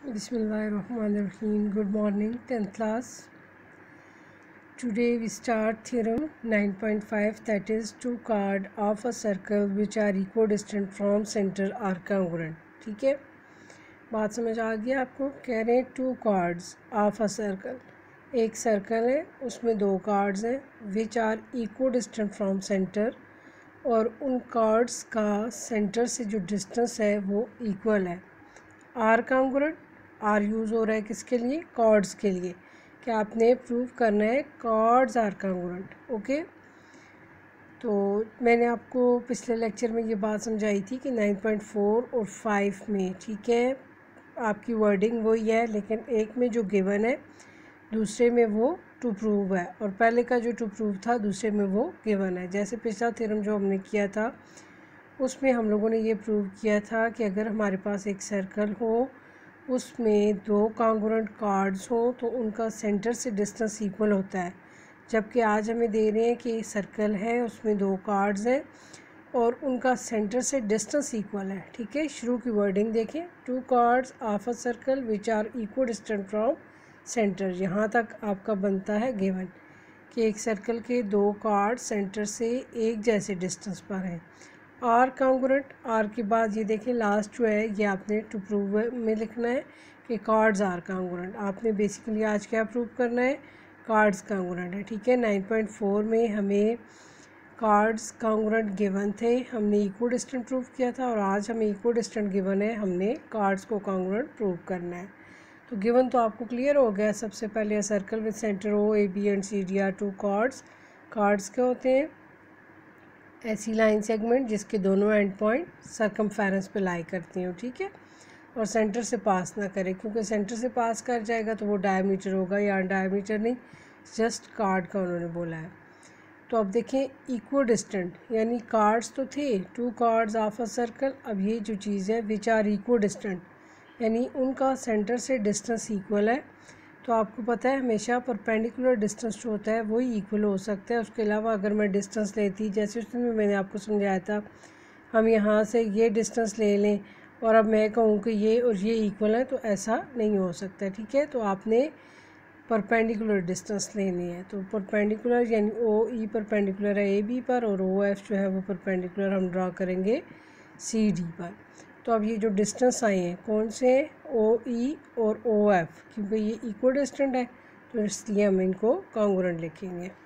Bismillahirrahmanirrahim. Good morning, 10th class. Today we start theorem 9.5, that is two chords of a circle which are equidistant from center are congruent. ठीक है, बात समझ आ गई आपको? कह रहे हैं two chords of a circle, एक सर्कल है उसमें दो chords हैं which are equidistant from center, और उन chords का सेंटर से जो डिस्टेंस है वो इक्वल है. आर कॉन्ग्रुएंट, आर यूज़ हो रहा है किसके लिए? कॉर्ड्स के लिए. क्या आपने प्रूव करना है कॉर्ड्स आर कॉन्ग्रुएंट. ओके, तो मैंने आपको पिछले लेक्चर में ये बात समझाई थी कि 9.4 और 5 में, ठीक है, आपकी वर्डिंग वही है, लेकिन एक में जो गिवन है दूसरे में वो टू प्रूव है, और पहले का जो टू प्रूव था दूसरे में वो गिवन है. जैसे पिछला थ्योरम जो हमने किया था उसमें हम लोगों ने ये प्रूव किया था कि अगर हमारे पास एक सर्कल हो उसमें दो कॉन्ग्रुएंट कॉर्ड्स हो तो उनका सेंटर से डिस्टेंस इक्वल होता है. जबकि आज हमें दे रहे हैं कि सर्कल है उसमें दो कॉर्ड्स हैं और उनका सेंटर से डिस्टेंस इक्वल है. ठीक है, शुरू की वर्डिंग देखें, two chords of a circle which are equal distant from centre. यहाँ तक आपका बनता है गिवन कि एक सर्कल के दो कॉर्ड सेंटर से एक जैसे डिस्टेंस पर हैं. आर कॉन्ग्रुएंट, आर के बाद ये देखें लास्ट जो है ये आपने टू प्रूव में लिखना है कि कॉर्ड्स आर कॉन्ग्रुएंट. आपने बेसिकली आज क्या प्रूव करना है? कॉर्ड्स कॉन्ग्रुएंट है. ठीक है, 9.4 में हमें कॉर्ड्स कॉन्ग्रुएंट गिवन थे, हमने इक्विडिस्टेंट प्रूव किया था, और आज हमें इक्विडिस्टेंट गिवन है, हमने कॉर्ड्स को कॉन्ग्रुएंट प्रूव करना है. तो गिवन तो आपको क्लियर हो गया. सबसे पहले circle with centre O A B and C D are two chords. Chords क्या होते हैं? ऐसी लाइन सेगमेंट जिसके दोनों एंड पॉइंट सर्कमफेरेंस पे लाई करती हो. ठीक है, और सेंटर से पास ना करे, क्योंकि सेंटर से पास कर जाएगा तो वो डायमीटर होगा. यहाँ डायमीटर नहीं, जस्ट कार्ड का उन्होंने बोला है. तो अब देखें इक्विडिस्टेंट, यानी कार्ड्स तो थे, two chords of a circle. अब ये जो चीज़ है विच आर इक्विडिस्टेंट, यानी उनका सेंटर से डिस्टेंस इक्वल है. तो आपको पता है हमेशा परपेंडिकुलर डिस्टेंस जो होता है वही इक्वल हो सकता है. उसके अलावा अगर मैं डिस्टेंस लेती, जैसे उसमें मैंने आपको समझाया था, हम यहाँ से ये डिस्टेंस ले लें और अब मैं कहूँ कि ये और ये इक्वल है, तो ऐसा नहीं हो सकता. ठीक है, तो आपने परपेंडिकुलर डिस्टेंस लेनी है. तो परपेंडिकुलर यानी ओ ई परपेंडिकुलर है ए बी पर, और ओ एफ जो है वो परपेंडिकुलर हम ड्रा करेंगे सी डी पर. तो अब ये जो डिस्टेंस आए हैं कौन से? ओ ई और ओ एफ, क्योंकि ये इक्विडिस्टेंट है तो इसलिए हम इनको कॉन्ग्रुएंट लिखेंगे.